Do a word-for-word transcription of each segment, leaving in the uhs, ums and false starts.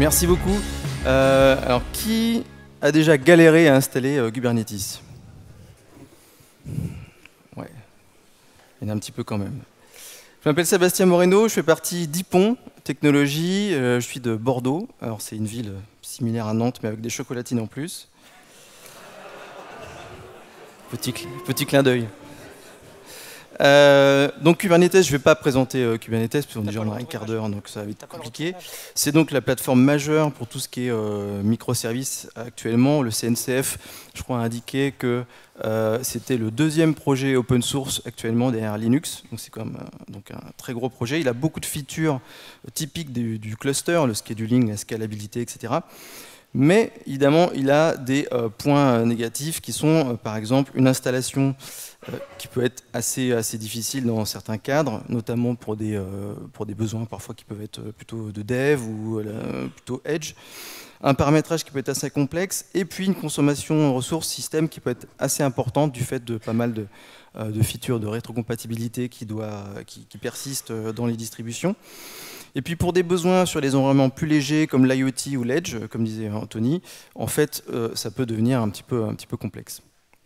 Merci beaucoup. Euh, alors, qui a déjà galéré à installer euh, Kubernetes? Ouais, il y en a un petit peu quand même. Je m'appelle Sébastien Moreno, je fais partie d'Ipon Technologies, euh, je suis de Bordeaux. Alors, c'est une ville similaire à Nantes, mais avec des chocolatines en plus. Petit, cl petit clin d'œil. Euh, donc Kubernetes, je ne vais pas présenter euh, Kubernetes, parce qu'on est déjà en un quart d'heure, donc ça va être compliqué. C'est donc la plateforme majeure pour tout ce qui est euh, microservices actuellement. Le C N C F, je crois, a indiqué que euh, c'était le deuxième projet open source actuellement derrière Linux. Donc c'est quand même euh, donc un très gros projet. Il a beaucoup de features typiques du, du cluster, le scheduling, la scalabilité, et cetera. Mais évidemment, il a des euh, points négatifs qui sont, euh, par exemple, une installation euh, qui peut être assez, assez difficile dans certains cadres, notamment pour des, euh, pour des besoins parfois qui peuvent être plutôt de dev ou euh, plutôt edge. Un paramétrage qui peut être assez complexe, et puis une consommation en ressources système qui peut être assez importante du fait de pas mal de, euh, de features de rétrocompatibilité qui, doit, qui, qui persistent dans les distributions. Et puis pour des besoins sur des environnements plus légers comme l'IoT ou l'Edge, comme disait Anthony, en fait, euh, ça peut devenir un petit peu, un petit peu complexe.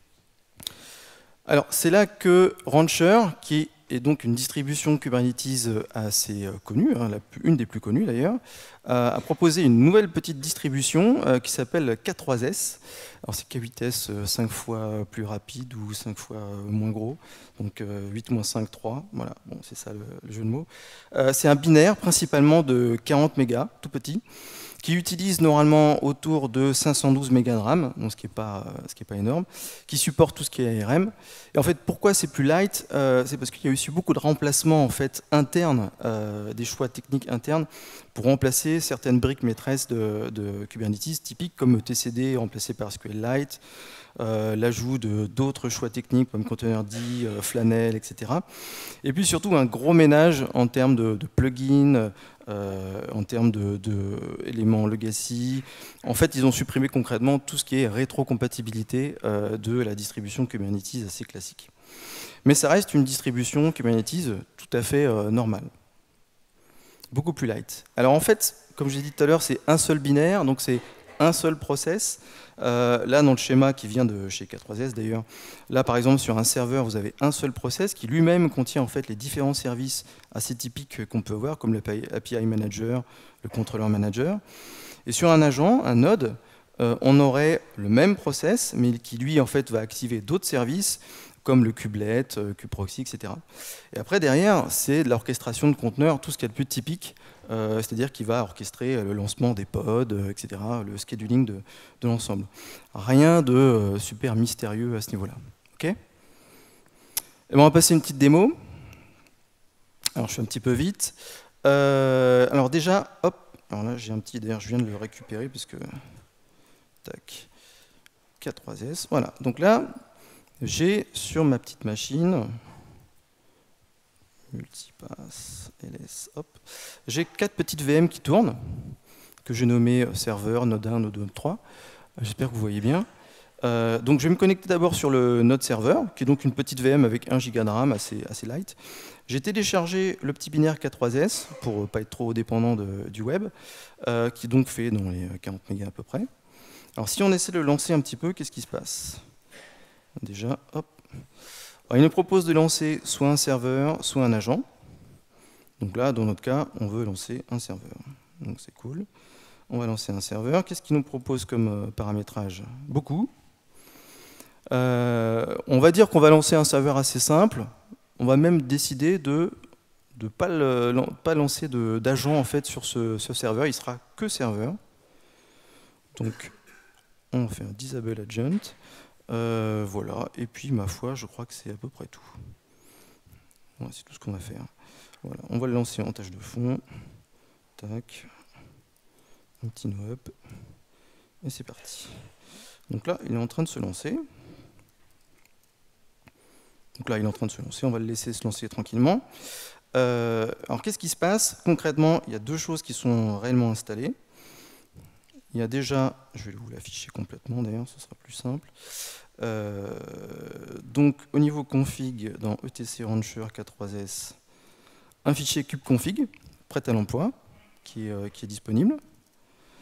Alors c'est là que Rancher, qui est donc une distribution Kubernetes assez connue, hein, la, une des plus connues d'ailleurs, euh, a proposé une nouvelle petite distribution euh, qui s'appelle K trois S. Alors c'est K huit S euh, cinq fois plus rapide ou cinq fois moins gros, donc euh, huit moins cinq, trois, voilà, bon, c'est ça le, le jeu de mots. Euh, c'est un binaire principalement de quarante mégas, tout petit, qui utilise normalement autour de cinq cent douze mégas de RAM, donc ce qui n'est pas, ce qui est pas énorme, qui supporte tout ce qui est A R M. Et en fait, pourquoi c'est plus light? euh, C'est parce qu'il y a eu beaucoup de remplacements en fait, internes, euh, des choix techniques internes, pour remplacer certaines briques maîtresses de, de Kubernetes, typiques comme T C D remplacé par SQLite, euh, l'ajout de d'autres choix techniques comme Containerd, euh, Flannel, et cetera. Et puis surtout un gros ménage en termes de, de plugins, euh, en termes d'éléments legacy. En fait, ils ont supprimé concrètement tout ce qui est rétrocompatibilité euh, de la distribution Kubernetes assez classique. Mais ça reste une distribution Kubernetes tout à fait euh, normale. Beaucoup plus light. Alors en fait, comme je l'ai dit tout à l'heure, c'est un seul binaire, donc c'est un seul process. Euh, là, dans le schéma qui vient de chez K trois S d'ailleurs, là par exemple sur un serveur, vous avez un seul process qui lui-même contient en fait les différents services assez typiques qu'on peut avoir, comme le A P I Manager, le Controller Manager. Et sur un agent, un node, euh, on aurait le même process, mais qui lui en fait va activer d'autres services, comme le kubelet, euh, kubeproxy, et cetera. Et après, derrière, c'est de l'orchestration de conteneurs, tout ce qu'il y a de plus typique, euh, c'est-à-dire qu'il va orchestrer le lancement des pods, euh, et cetera, le scheduling de, de l'ensemble. Rien de euh, super mystérieux à ce niveau-là. Okay. Et bon, on va passer une petite démo. Alors, je fais un petit peu vite. Euh, alors déjà, hop, alors là, j'ai un petit, d'ailleurs, je viens de le récupérer, parce que, tac, K trois S, voilà. Donc là, j'ai sur ma petite machine, multipass, L S, hop, j'ai quatre petites V M qui tournent, que j'ai nommées serveur, node un, node deux, node trois. J'espère que vous voyez bien. Euh, donc je vais me connecter d'abord sur le node serveur, qui est donc une petite V M avec un giga de RAM, assez, assez light. J'ai téléchargé le petit binaire K trois S, pour ne pas être trop dépendant de, du web, euh, qui donc fait dans les quarante mégas à peu près. Alors si on essaie de le lancer un petit peu, qu'est-ce qui se passe? Déjà, hop. Alors, il nous propose de lancer soit un serveur, soit un agent. Donc là, dans notre cas, on veut lancer un serveur. Donc c'est cool. On va lancer un serveur. Qu'est-ce qu'il nous propose comme euh, paramétrage? Beaucoup. Euh, on va dire qu'on va lancer un serveur assez simple. On va même décider de ne pas, pas lancer d'agent en fait, sur ce, ce serveur. Il sera que serveur. Donc, on fait un disable agent. Euh, voilà, et puis ma foi, je crois que c'est à peu près tout. Voilà, c'est tout ce qu'on va faire. Voilà, on va le lancer en tâche de fond. Tac. Un petit no up. Et c'est parti. Donc là, il est en train de se lancer. Donc là, il est en train de se lancer. On va le laisser se lancer tranquillement. Euh, alors, qu'est-ce qui se passe? Concrètement, il y a deux choses qui sont réellement installées. Il y a déjà, je vais vous l'afficher complètement d'ailleurs, ce sera plus simple. Euh, donc au niveau config, dans E T C Rancher K trois S, un fichier kubeconfig, prêt à l'emploi, qui, euh, qui est disponible.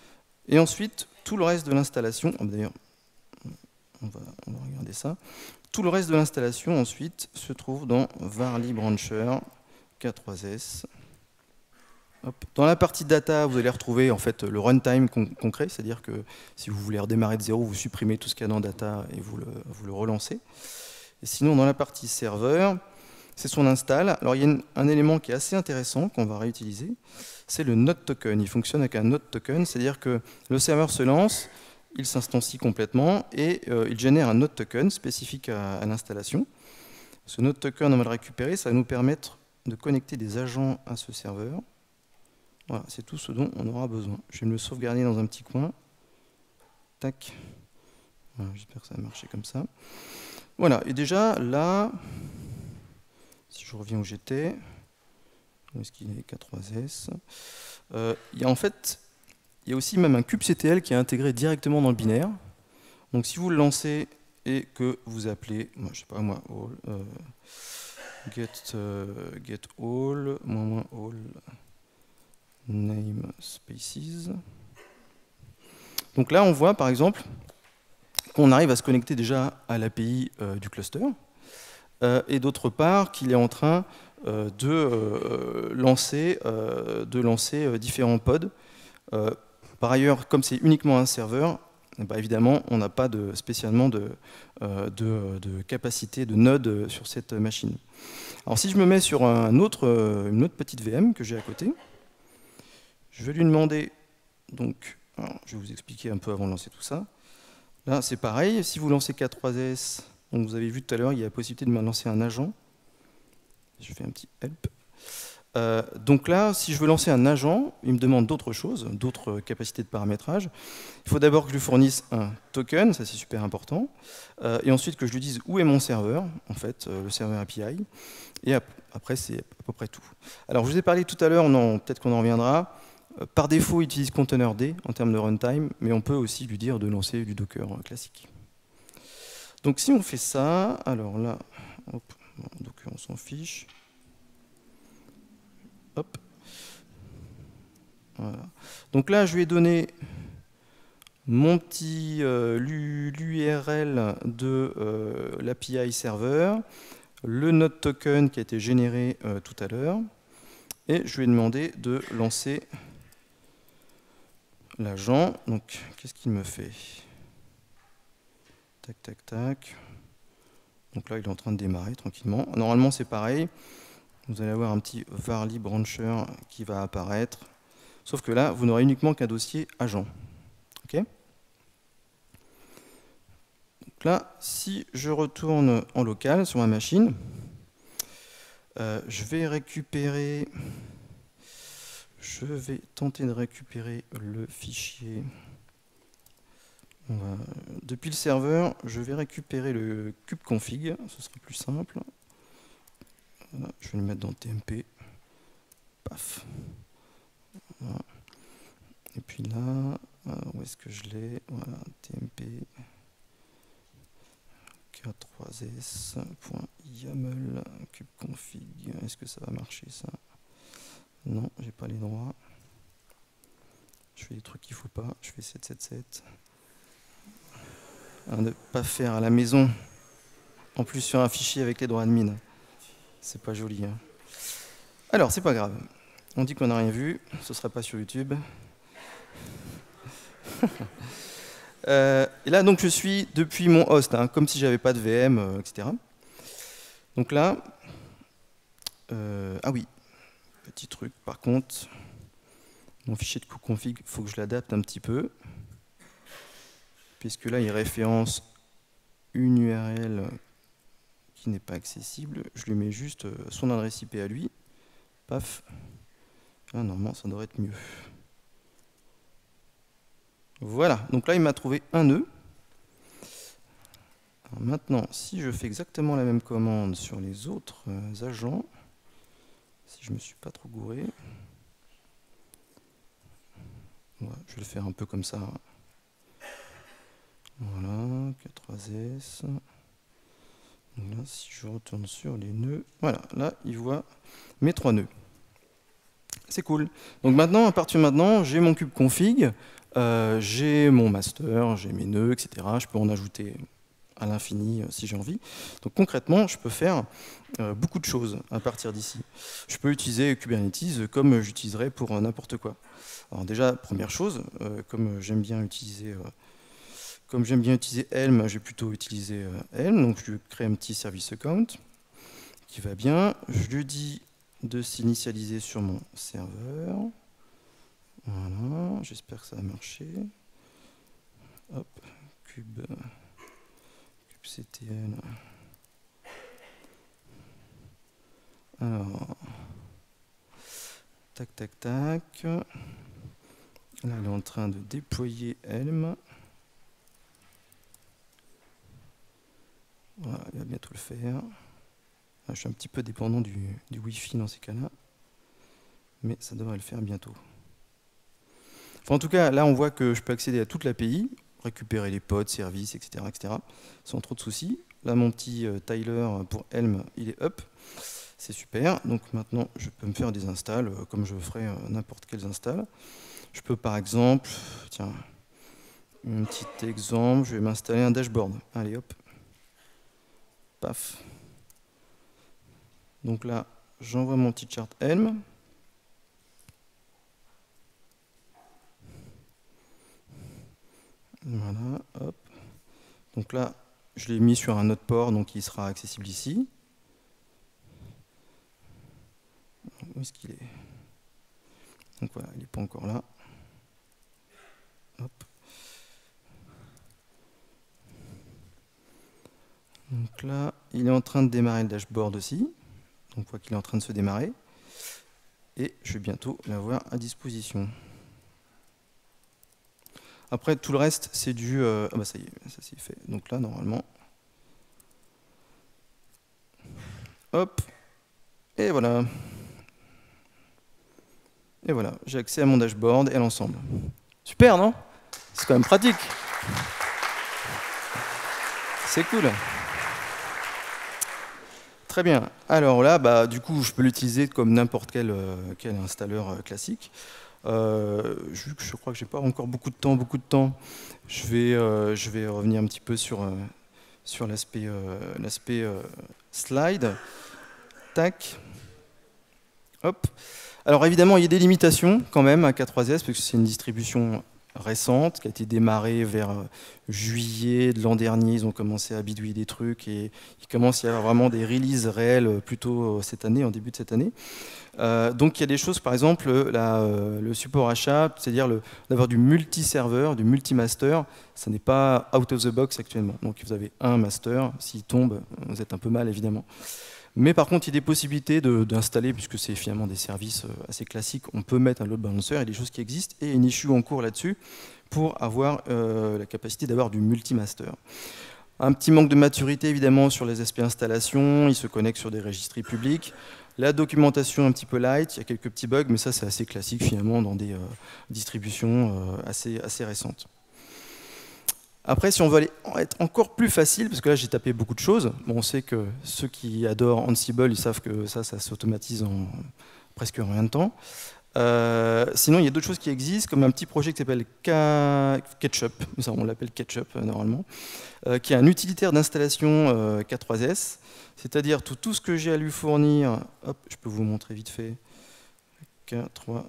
Et ensuite, tout le reste de l'installation, d'ailleurs, on va, on va regarder ça, tout le reste de l'installation ensuite se trouve dans var lib rancher K trois S. Hop. Dans la partie data, vous allez retrouver en fait le runtime con concret, c'est-à-dire que si vous voulez redémarrer de zéro, vous supprimez tout ce qu'il y a dans data et vous le, vous le relancez. Et sinon, dans la partie serveur, c'est son install. Alors il y a une, un élément qui est assez intéressant qu'on va réutiliser, c'est le node token. Il fonctionne avec un node token, c'est-à-dire que le serveur se lance, il s'instancie complètement et euh, il génère un node token spécifique à, à l'installation. Ce node token, on va le récupérer, ça va nous permettre de connecter des agents à ce serveur. Voilà, c'est tout ce dont on aura besoin. Je vais me le sauvegarder dans un petit coin. Tac. Voilà, j'espère que ça va marcher comme ça. Voilà, et déjà là, si je reviens où j'étais, où est-ce qu'il est, K trois S, euh, il y a en fait, il y a aussi même un kubectl qui est intégré directement dans le binaire. Donc si vous le lancez et que vous appelez, moi, je sais pas moi, all, euh, get, euh, get all, moins moins all, name spaces. Donc là, on voit par exemple qu'on arrive à se connecter déjà à l'A P I euh, du cluster, euh, et d'autre part qu'il est en train euh, de, euh, lancer, euh, de lancer euh, différents pods. Euh, par ailleurs, comme c'est uniquement un serveur, bah évidemment, on n'a pas de, spécialement de, euh, de, de capacité de node sur cette machine. Alors si je me mets sur un autre, une autre petite V M que j'ai à côté, je vais lui demander, donc, alors, je vais vous expliquer un peu avant de lancer tout ça. Là, c'est pareil, si vous lancez K trois S, donc vous avez vu tout à l'heure, il y a la possibilité de me lancer un agent. Je fais un petit help. Euh, donc là, si je veux lancer un agent, il me demande d'autres choses, d'autres capacités de paramétrage. Il faut d'abord que je lui fournisse un token, ça c'est super important, euh, et ensuite que je lui dise où est mon serveur, en fait, euh, le serveur A P I, et ap après c'est à peu près tout. Alors je vous ai parlé tout à l'heure, peut-être qu'on en reviendra, euh, par défaut il utilise containerd en termes de runtime, mais on peut aussi lui dire de lancer du Docker euh, classique. Donc si on fait ça, alors là, hop, bon, Docker on s'en fiche. Hop. Voilà. Donc là, je lui ai donné mon petit euh, l'U R L de euh, l'A P I serveur, le node token qui a été généré euh, tout à l'heure, et je lui ai demandé de lancer l'agent. Donc, qu'est-ce qu'il me fait? Tac, tac, tac. Donc là, il est en train de démarrer tranquillement. Normalement, c'est pareil. Vous allez avoir un petit var lib rancher qui va apparaître. Sauf que là, vous n'aurez uniquement qu'un dossier agent. Okay, donc là, si je retourne en local sur ma machine, euh, je vais récupérer, je vais tenter de récupérer le fichier. Va, depuis le serveur, je vais récupérer le kubeconfig, ce sera plus simple. Voilà, je vais le mettre dans T M P. Paf. Voilà. Et puis là, où est-ce que je l'ai? Voilà, T M P K trois S.yaml kubeconfig. Est-ce que ça va marcher ça? Non, j'ai pas les droits. Je fais des trucs qu'il faut pas. Je fais sept sept sept. À ne pas faire à la maison. En plus sur un fichier avec les droits admin. C'est pas joli. Hein. Alors, c'est pas grave. On dit qu'on n'a rien vu. Ce sera pas sur YouTube. euh, et là, donc, je suis depuis mon host, hein, comme si j'avais pas de V M, euh, et cetera. Donc là, euh, ah oui, petit truc. Par contre, mon fichier de kubeconfig, il faut que je l'adapte un petit peu, puisque là, il référence une U R L qui n'est pas accessible. Je lui mets juste son adresse I P à lui. Paf. Ah, normalement, ça devrait être mieux. Voilà. Donc là, il m'a trouvé un nœud. Alors maintenant, si je fais exactement la même commande sur les autres euh, agents, si je ne me suis pas trop gouré, voilà, je vais le faire un peu comme ça. Voilà, K trois S. Là, si je retourne sur les nœuds, voilà, là, il voit mes trois nœuds. C'est cool. Donc maintenant, à partir de maintenant, j'ai mon kubeconfig. Euh, j'ai mon master, j'ai mes nœuds, et cetera. Je peux en ajouter à l'infini euh, si j'ai envie. Donc concrètement, je peux faire euh, beaucoup de choses à partir d'ici. Je peux utiliser Kubernetes comme j'utiliserais pour euh, n'importe quoi. Alors déjà, première chose, euh, comme j'aime bien utiliser... Euh, Comme j'aime bien utiliser Helm, je vais plutôt utiliser euh, Helm. Donc je crée un petit service account qui va bien. Je lui dis de s'initialiser sur mon serveur. Voilà, j'espère que ça va marcher. Hop, cube, kubectl. Alors, tac, tac, tac. Là, elle est en train de déployer Helm. Voilà, il va bientôt le faire. Ah, je suis un petit peu dépendant du, du Wi-Fi dans ces cas-là, mais ça devrait le faire bientôt. Enfin, en tout cas, là, on voit que je peux accéder à toute l'A P I, récupérer les pods, services, et cetera, et cetera, sans trop de soucis. Là, mon petit euh, Tyler pour Helm, il est up. C'est super. Donc maintenant, je peux me faire des installs, euh, comme je ferais euh, n'importe quels installs. Je peux, par exemple, tiens, un petit exemple, je vais m'installer un dashboard. Allez, hop. Paf. Donc là, j'envoie mon petit chart Helm. Voilà, hop. Donc là, je l'ai mis sur un autre port, donc il sera accessible ici. Où est-ce qu'il est? Donc voilà, il n'est pas encore là. Hop. Donc là, il est en train de démarrer le dashboard aussi. Donc on voit qu'il est en train de se démarrer. Et je vais bientôt l'avoir à disposition. Après, tout le reste, c'est du... Euh, ah bah ça y est, ça c'est fait. Donc là, normalement... Hop. Et voilà. Et voilà, j'ai accès à mon dashboard et à l'ensemble. Super, non? C'est quand même pratique. C'est cool. Très bien. Alors là, bah, du coup, je peux l'utiliser comme n'importe quel, euh, quel installeur euh, classique. Euh, je, je crois que j'ai pas encore beaucoup de temps, beaucoup de temps. Je vais, euh, je vais revenir un petit peu sur, euh, sur l'aspect euh, l'aspect euh, slide. Tac. Hop. Alors évidemment, il y a des limitations quand même à K trois S, parce que c'est une distribution récente, qui a été démarrée vers juillet de l'an dernier. Ils ont commencé à bidouiller des trucs et il commence à y avoir vraiment des releases réelles plutôt cette année, en début de cette année. Euh, donc il y a des choses, par exemple, la, euh, le support achat, c'est-à-dire d'avoir du multi-serveur, du multi-master, ça n'est pas out of the box actuellement. Donc vous avez un master, s'il tombe, vous êtes un peu mal évidemment. Mais par contre, il y a des possibilités d'installer, puisque c'est finalement des services assez classiques, on peut mettre un load balancer, il y a des choses qui existent, et une issue en cours là-dessus pour avoir euh, la capacité d'avoir du multi-master. Un petit manque de maturité, évidemment, sur les aspects installation, il se connecte sur des registries publiques. La documentation un petit peu light, il y a quelques petits bugs, mais ça c'est assez classique finalement dans des euh, distributions euh, assez, assez récentes. Après, si on veut aller être encore plus facile, parce que là j'ai tapé beaucoup de choses, bon, on sait que ceux qui adorent Ansible, ils savent que ça, ça s'automatise en presque rien de temps. Euh, sinon, il y a d'autres choses qui existent, comme un petit projet qui s'appelle Ketchup, ça, on l'appelle Ketchup euh, normalement, euh, qui est un utilitaire d'installation euh, K trois S, c'est-à-dire tout, tout ce que j'ai à lui fournir. Hop, je peux vous montrer vite fait. K trois.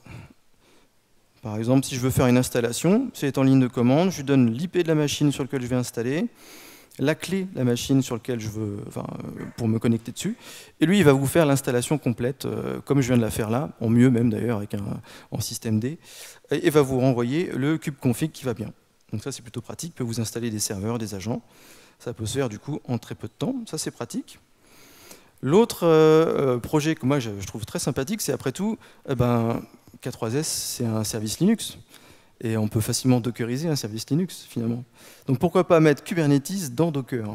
Par exemple, si je veux faire une installation, c'est en ligne de commande, je lui donne l'I P de la machine sur laquelle je vais installer, la clé de la machine sur laquelle je veux, enfin, pour me connecter dessus, et lui, il va vous faire l'installation complète, euh, comme je viens de la faire là, en mieux même d'ailleurs, avec un en système D, et, et va vous renvoyer le kubeconfig qui va bien. Donc ça, c'est plutôt pratique, il peut vous installer des serveurs, des agents, ça peut se faire du coup en très peu de temps, ça c'est pratique. L'autre euh, projet que moi je, je trouve très sympathique, c'est après tout, eh ben, K trois S, c'est un service Linux. Et on peut facilement dockeriser un service Linux, finalement. Donc pourquoi pas mettre Kubernetes dans Docker?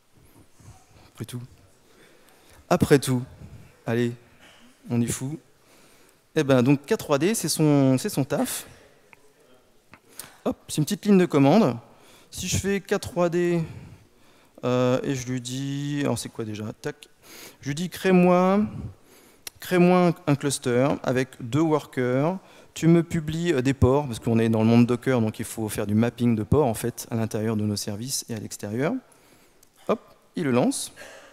Après tout. Après tout. Allez, on est fou. Eh ben, donc K trois D, c'est son, c'est son taf. Hop, c'est une petite ligne de commande. Si je fais K trois D euh, et je lui dis... Alors c'est quoi déjà? Tac. Je lui dis crée-moi crée-moi un cluster avec deux workers, tu me publies des ports, parce qu'on est dans le monde Docker, donc il faut faire du mapping de ports en fait, à l'intérieur de nos services et à l'extérieur. Hop, il le lance.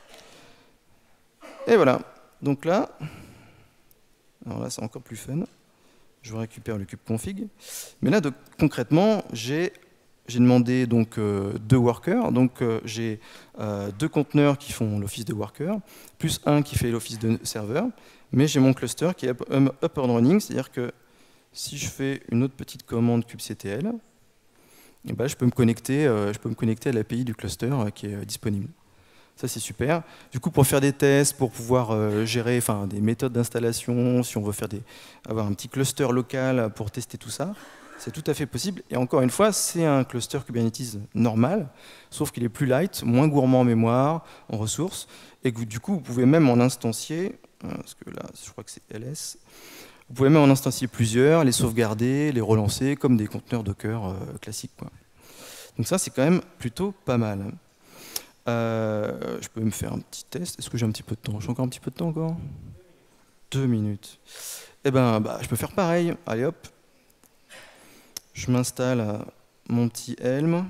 Et voilà. Donc là, alors là c'est encore plus fun. Je récupère le kubeconfig. Mais là, de, concrètement, j'ai demandé donc, euh, deux workers. Donc euh, j'ai euh, deux conteneurs qui font l'office de worker, plus un qui fait l'office de serveur. Mais j'ai mon cluster qui est up, um, up and running, c'est-à-dire que si je fais une autre petite commande kubectl, eh ben, je peux me connecter, euh, je peux me connecter à l'A P I du cluster euh, qui est euh, disponible. Ça, c'est super. Du coup, pour faire des tests, pour pouvoir euh, gérer enfin, des méthodes d'installation, si on veut faire des, avoir un petit cluster local pour tester tout ça, c'est tout à fait possible. Et encore une fois, c'est un cluster Kubernetes normal, sauf qu'il est plus light, moins gourmand en mémoire, en ressources, et que du coup, vous pouvez même en instancier, parce que là, je crois que c'est L S, vous pouvez même en instancier plusieurs, les sauvegarder, les relancer, comme des conteneurs Docker euh, classiques, quoi. Donc ça, c'est quand même plutôt pas mal. Euh, je peux me faire un petit test. Est-ce que j'ai un petit peu de temps? J'ai encore un petit peu de temps encore? Deux minutes. Eh ben, bah, je peux faire pareil. Allez hop. Je m'installe mon petit Helm.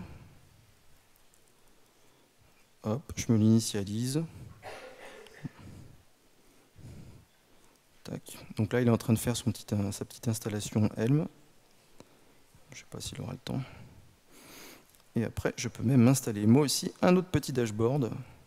Hop, je me l'initialise. Tac. Donc là, il est en train de faire son petit, sa petite installation Helm. Je ne sais pas s'il aura le temps. Et après, je peux même m'installer moi aussi un autre petit dashboard.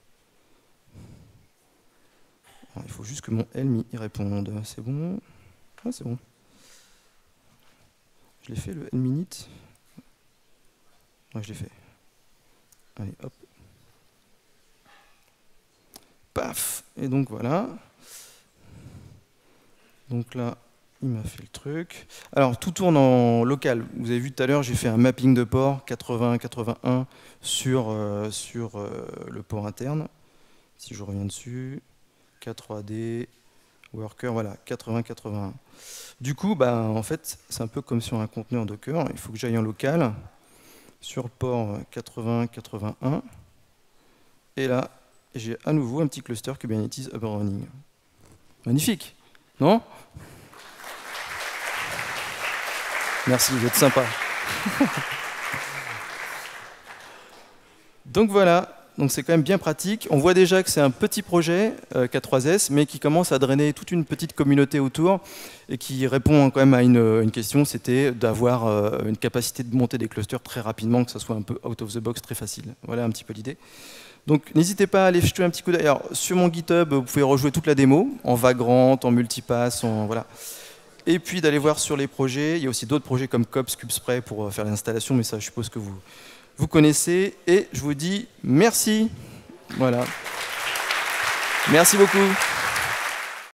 Alors, il faut juste que mon Helm y réponde. C'est bon? Ah, c'est bon. Je l'ai fait, le Helm init? Ouais, je l'ai fait. Allez, hop. Paf! Et donc voilà. Donc là, il m'a fait le truc. Alors, tout tourne en local. Vous avez vu tout à l'heure, j'ai fait un mapping de port quatre-vingts quatre-vingt-un sur, euh, sur euh, le port interne. Si je reviens dessus, K trois D, worker, voilà, quatre-vingts quatre-vingt-un. Du coup, bah, en fait, c'est un peu comme sur un conteneur Docker. Il faut que j'aille en local sur le port quatre-vingts quatre-vingt-un. Et là, j'ai à nouveau un petit cluster Kubernetes up and running. Magnifique, non ? Merci, vous êtes sympa. Donc voilà, donc c'est quand même bien pratique. On voit déjà que c'est un petit projet, euh, K trois S, mais qui commence à drainer toute une petite communauté autour et qui répond quand même à une, une question, c'était d'avoir euh, une capacité de monter des clusters très rapidement, que ça soit un peu out of the box, très facile. Voilà un petit peu l'idée. Donc n'hésitez pas à aller jeter un petit coup d'œil. Alors sur mon GitHub, vous pouvez rejouer toute la démo, en Vagrant, en Multipass, en voilà. Et puis d'aller voir sur les projets. Il y a aussi d'autres projets comme Kops, Kubespray pour faire l'installation, mais ça, je suppose que vous, vous connaissez. Et je vous dis merci. Voilà. Merci beaucoup.